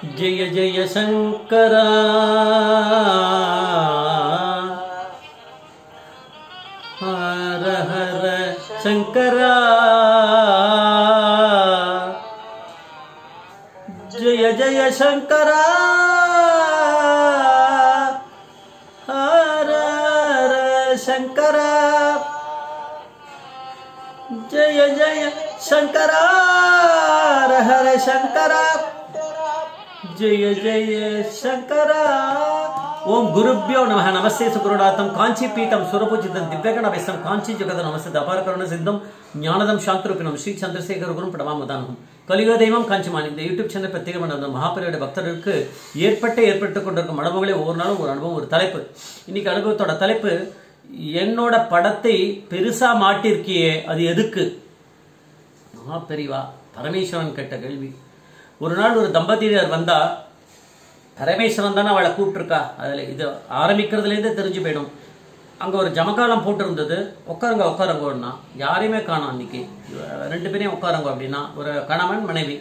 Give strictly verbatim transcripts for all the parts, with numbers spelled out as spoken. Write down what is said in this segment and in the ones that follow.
जय जय शंकरा हर हर शंकरा जय जय शंकरा हर हर शंकरा जय जय शंकरा हर शंकरा जय जय शंकरा। ओम गुरुभ्यो नमः। नमस्ते सुगुरुनाथम कांची पीठम सुरपूजितम दिव्यगण वैष्णव कांची जगत नमस्ते अपार करुण सिद्धम ज्ञानदम शांतरूपिणम श्री चंद्रशेखर गुरु प्रणमामुदानहम कलियुग தெய்வம் காஞ்சிமான் இந்த யூடியூப் சேனல் பிரத்யேகமான மகாபரியோட பக்தர்களுக்கு ஏற்பட்ட ஏற்பட்டு கொண்டிருக்கும் அனுபவங்களே ஒவ்வொரு நாளும் ஒரு அனுபவம் ஒரு தலைப்பு. இன்னைக்கு அனுபவத்தோட தலைப்பு என்னோட படத்தை பெருசா மாட்டிருக்கியே அது எதுக்கு? மகாபரிவா பரமேஸ்வரன் கேட்ட கேள்வி. ஒரு நாள் ஒரு தம்பதியர் வந்தா பரமேஸ்வரன் தானே அவளை கூப்பிட்டுருக்கா. அதில் இது ஆரம்பிக்கிறதுலேருந்தே தெரிஞ்சு போயிடும். அங்கே ஒரு ஜமக்காலம் போட்டு இருந்தது. உட்காருங்க உட்காருங்கன்னா யாரையுமே காணோம். அன்னைக்கு ரெண்டு பேரையும் உட்காருங்க அப்படின்னா ஒரு கணவன் மனைவி.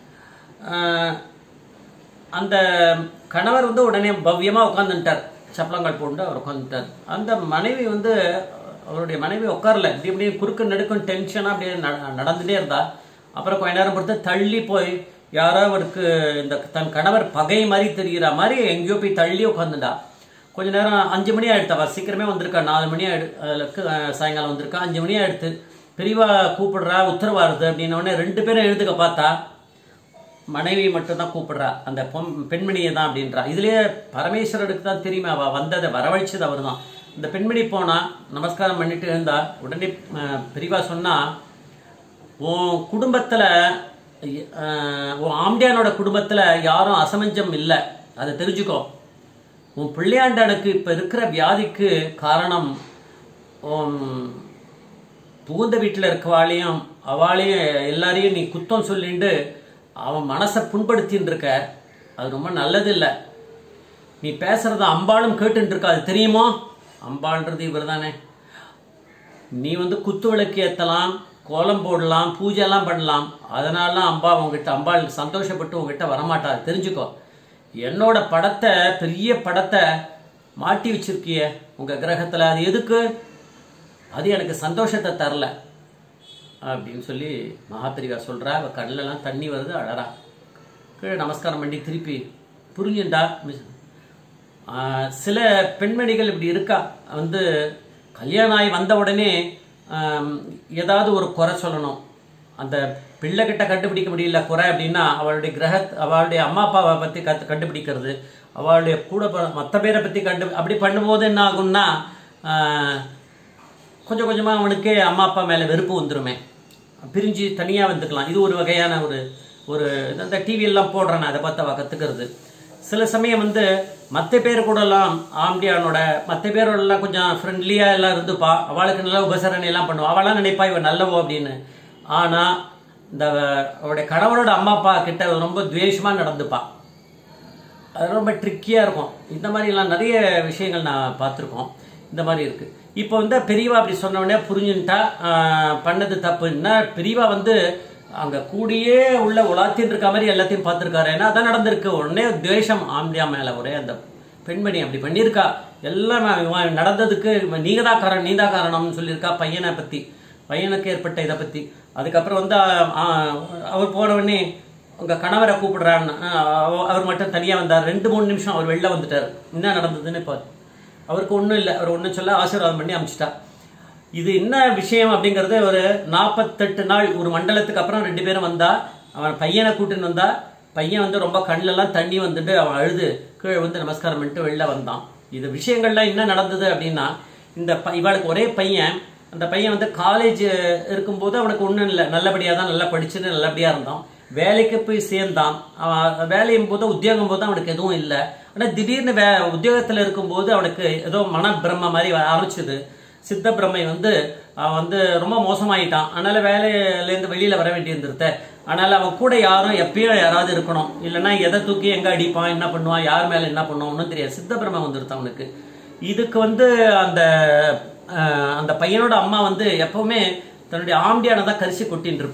அந்த கணவர் வந்து உடனே பவ்யமாக உட்காந்துட்டார். சப்பளங்கள் போட்டு அவர் உட்காந்துட்டார். அந்த மனைவி வந்து அவருடைய மனைவி உட்காரல. இப்படி இப்படி குறுக்கு நடுக்கும் டென்ஷனாக அப்படியே நடந்துகிட்டே இருந்தா. அப்புறம் கொஞ்ச நேரம் பொறுத்து தள்ளி போய் யாரோ அவருக்கு இந்த தன் கணவர் பகை மாதிரி தெரிகிற மாதிரி எங்கேயோ போய் தள்ளி உட்காந்துட்டா. கொஞ்ச நேரம் அஞ்சு மணி ஆயிடுத்து. அவர் சீக்கிரமே வந்திருக்கா. நாலு மணி ஆயிடுக்கு சாயங்காலம் வந்திருக்கா. அஞ்சு மணி ஆயிடுத்து. பெரியவா கூப்பிடுறா உத்தரவாருது அப்படின்னோடனே ரெண்டு பேரும் எழுதுக்க பார்த்தா மனைவி மட்டும்தான் கூப்பிடுறா. அந்த பொன் பெண்மணியை தான் அப்படின்றா. இதுலேயே பரமேஸ்வரனுக்கு தான் தெரியுமே அவள் வந்ததை வரவழைச்சது அவர் தான். இந்த பெண்மணி போனா நமஸ்காரம் பண்ணிட்டு இருந்தா. உடனே பெரியவா சொன்னா, உன் குடும்பத்தில் உன் ஆம்பியானோட குடும்பத்தில் யாரும் அசமஞ்சம் இல்லை, அதை தெரிஞ்சுக்கோ. உன் பிள்ளையாண்டனுக்கு இப்போ இருக்கிற வியாதிக்கு காரணம் உன் புகுந்த வீட்டில் இருக்கவாளையும் அவளையும் எல்லாரையும் நீ குத்தம் சொல்லிட்டு அவன் மனசை புண்படுத்தின்னு இருக்க. அது ரொம்ப நல்லது இல்லை. நீ பேசுறத அம்பாளும் கேட்டுன்னு இருக்க, அது தெரியுமோ? அம்பாள்ன்றது இவர் தானே. நீ வந்து குத்து விளக்கு ஏற்றலாம், கோலம் போடலாம், பூஜை எல்லாம் பண்ணலாம். அதனாலாம் அம்பா உங்ககிட்ட அம்பாள் சந்தோஷப்பட்டு உங்ககிட்ட வரமாட்டா, தெரிஞ்சுக்கோ. என்னோட படத்தை பெரிய படத்தை மாட்டி வச்சிருக்கிய உங்க கிரகத்துல, அது எதுக்கு? அது எனக்கு சந்தோஷத்தை தரல அப்படின்னு சொல்லி மகாபரிவா சொல்றா. அவ கண்ணிலலாம் தண்ணி வருது, அழறா. கீழே நமஸ்காரம் பண்ணி திருப்பி புரிஞ்சுண்டா. சில பெண்மணிகள் இப்படி இருக்கா. வந்து கல்யாணம் ஆகி வந்த உடனே ஏதாவது ஒரு குறை சொல்லணும். அந்த பிள்ளை கிட்ட கண்டுபிடிக்க முடியல குறை அப்படின்னா அவளுடைய கிரக அவளுடைய அம்மா அப்பாவை பற்றி கத்து கண்டுபிடிக்கிறது, அவளுடைய கூட மற்ற பேரை பற்றி கண்டு அப்படி பண்ணும்போது என்ன ஆகும்னா கொஞ்சம் கொஞ்சமாக அவனுக்கே அம்மா அப்பா மேலே வெறுப்பு வந்துருமே, பிரிஞ்சு தனியாக வந்துக்கலாம். இது ஒரு வகையான ஒரு ஒரு இந்த டிவியெல்லாம் போடுறேன், அதை பார்த்து அவள் கற்றுக்கிறது. சில சமயம் வந்து மற்ற பேர் கூடலாம் ஆம்பியானோட மற்ற பேரோடலாம் கொஞ்சம் ஃப்ரெண்ட்லியாக எல்லாம் இருந்துப்பா. அவளுக்கு நல்ல உபசரணை எல்லாம் பண்ணுவாள். அவளாம் நினைப்பா இவன் நல்லவோ அப்படின்னு. ஆனால் இந்த அவருடைய கணவரோட அம்மா அப்பா கிட்ட ரொம்ப துவேஷமாக நடந்துப்பா. அது ரொம்ப ட்ரிக்கியாக இருக்கும். இந்த மாதிரிலாம் நிறைய விஷயங்கள் நான் பார்த்துருக்கோம். இந்த மாதிரி இருக்குது. இப்போ வந்து பெரியவா அப்படி சொன்னோடனே புரிஞ்சுட்டா பண்ணது தப்புன்னா பெரியவா வந்து அங்கே கூடியே உள்ள உலாத்தின்னு இருக்க மாதிரி எல்லாத்தையும் பார்த்துருக்காரு. ஏன்னா அதான் நடந்திருக்கு. உடனே துவேஷம் ஆம்பியா மேலே. ஒரே அந்த பெண்மணி அப்படி பண்ணியிருக்கா. எல்லாம் நடந்ததுக்கு நீங்க தான் காரணம், நீ தான் காரணம்னு சொல்லியிருக்கா பையனை பற்றி, பையனுக்கு ஏற்பட்ட இதை பற்றி. அதுக்கப்புறம் வந்து அவர் போன உடனே உங்கள் கணவரை கூப்பிடுறான்னு அவர் மட்டும் தனியாக வந்தார். ரெண்டு மூணு நிமிஷம் அவர் வெளில வந்துட்டார். என்ன நடந்ததுன்னு இப்போ அவருக்கு ஒன்றும் இல்லை. அவர் ஒன்றும் சொல்ல ஆசீர்வாதம் பண்ணி அனுப்பிச்சிட்டா. இது என்ன விஷயம் அப்படிங்கறது ஒரு நாற்பத்தெட்டு நாள் ஒரு மண்டலத்துக்கு அப்புறம் ரெண்டு பேரும் வந்தா. அவன் பையனை கூட்டின்னு வந்தா. பையன் வந்து ரொம்ப கண்ணெல்லாம் தண்ணி வந்துட்டு அவன் அழுது கீழே வந்து நமஸ்காரம் பண்ணிட்டு வெளில வந்தான். இது விஷயங்கள்லாம் என்ன நடந்தது அப்படின்னா, இந்த இவளுக்கு ஒரே பையன். அந்த பையன் வந்து காலேஜ் இருக்கும்போது அவனுக்கு ஒன்றும் இல்லை, நல்லபடியாக தான் நல்லா படிச்சுன்னு நல்லபடியாக இருந்தான். வேலைக்கு போய் சேர்ந்தான். அவன் வேலையும் போது உத்தியோகம் போது அவனுக்கு எதுவும் இல்லை. ஆனால் திடீர்னு வே உத்தியோகத்தில் இருக்கும்போது அவனுக்கு ஏதோ மன பிரம்ம மாதிரி ஆரம்பிச்சுது. சித்த பிரம்மை வந்து அவன் வந்து ரொம்ப மோசமாயிட்டான். அதனால வேலையிலேருந்து வெளியில வர வேண்டி இருந்துருத்த. அதனால அவன் கூட யாரும் எப்பயும் யாராவது இருக்கணும், இல்லைன்னா எதை தூக்கி எங்க அடிப்பான், என்ன பண்ணுவான், யார் மேல என்ன பண்ணுவான் ஒன்றும் தெரியாது. சித்த பிரம்மை வந்துருத்தான் அவனுக்கு. இதுக்கு வந்து அந்த அந்த பையனோட அம்மா வந்து எப்பவுமே தன்னுடைய ஆம்பியான தான் கரிசி கொட்டின்னு இருப்பான்.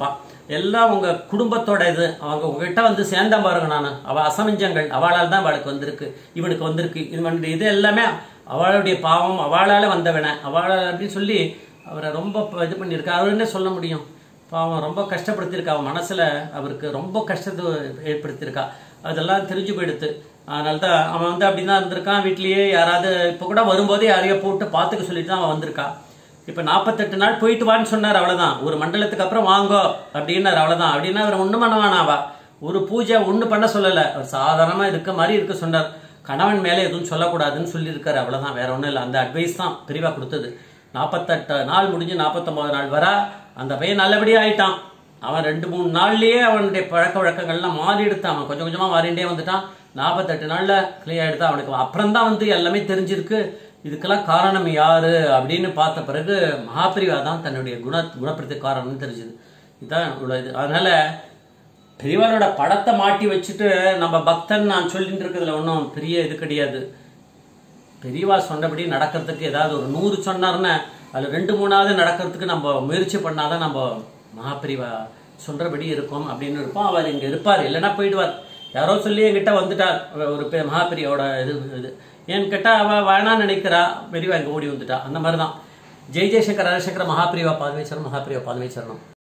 எல்லாம் உங்க குடும்பத்தோட இது. அவங்க உங்ககிட்ட வந்து சேர்ந்தா பாருங்க, நான் அவ அசமஞ்சங்கள் அவளால் தான் அவளுக்கு வந்திருக்கு, இவனுக்கு வந்திருக்கு, இது இது எல்லாமே அவளுடைய பாவம், அவளால வந்தவன அவளால் அப்படின்னு சொல்லி அவரை ரொம்ப இது பண்ணியிருக்கா. அவர் என்ன சொல்ல முடியும்? பாவம் ரொம்ப கஷ்டப்படுத்தியிருக்கா, அவன் மனசுல அவருக்கு ரொம்ப கஷ்டத்தை ஏற்படுத்தியிருக்கா. அதெல்லாம் தெரிஞ்சு போயிடுத்து. அதனால தான் அவன் வந்து அப்படிதான் இருந்திருக்கான். வீட்லயே யாராவது இப்போ கூட வரும்போதே யாரையோ போட்டு பார்த்துக்க சொல்லிட்டு தான் அவன் வந்திருக்கா. இப்ப நாற்பத்தெட்டு நாள் போயிட்டு வான்னு சொன்னார், அவ்வளவுதான். ஒரு மண்டலத்துக்கு அப்புறம் வாங்கோ அப்படின்னாரு, அவ்வளவுதான். அப்படின்னா அவர் ஒண்ணு பண்ணவானாவா, ஒரு பூஜை ஒண்ணு பண்ண சொல்லல, அவர் சாதாரணமா இருக்க மாதிரி இருக்க சொன்னார். கணவன் மேல எதுவும் சொல்லக்கூடாதுன்னு சொல்லி இருக்காரு, அவ்வளவுதான். வேற ஒண்ணும் இல்லை. அந்த அட்வைஸ் தான் பெரியவா கொடுத்தது. நாற்பத்தெட்டு நாள் முடிஞ்சு நாற்பத்தொன்பது நாள் வர அந்த பையன் நல்லபடியா ஆயிட்டான். அவன் ரெண்டு மூணு நாள்லயே அவனுடைய பழக்க வழக்கங்கள்லாம் மாறி எடுத்தான். அவன் கொஞ்சம் கொஞ்சமா மாறிண்டே வந்துட்டான். நாற்பத்தெட்டு நாள்ல கிளியர் எடுத்தான் அவனுக்கு. அப்புறம் தான் வந்து எல்லாமே தெரிஞ்சிருக்கு. இதுக்கெல்லாம் காரணம் யாரு அப்படின்னு பார்த்த பிறகு மகாபிரிவா தான் தன்னுடைய குண குணப்படுத்த காரணம்னு தெரிஞ்சது. இதுதான் இது. அதனால பெரியவரோட படத்தை மாட்டி வச்சுட்டு நம்ம பக்தன் நான் சொல்லிட்டு இருக்கிறதுல ஒன்றும் பெரிய இது கிடையாது. பெரியவா சொன்னபடி நடக்கிறதுக்கு ஏதாவது ஒரு நூறு சொன்னார்னா அதுல ரெண்டு மூணாவது நடக்கிறதுக்கு நம்ம முயற்சி பண்ணாதான் நம்ம மகாபிரிவா சொல்றபடி இருக்கும் அப்படின்னு இருப்போம். அவர் இங்க இருப்பார், இல்லைன்னா போயிடுவார். யாரோ சொல்லி என்கிட்ட வந்துட்டார் ஒரு மகாபிரியோட இது இது ஏன்னு கேட்டா அவ வேணான்னு நினைக்கிறா, பெரியவா இங்க ஓடி வந்துட்டா. அந்த மாதிரிதான். ஜெய் ஜெய்சங்கர் ஹரசங்கர மகாபிரிவா பாதமே சரணம், மகாபிரிவா பாதமே சரணம்.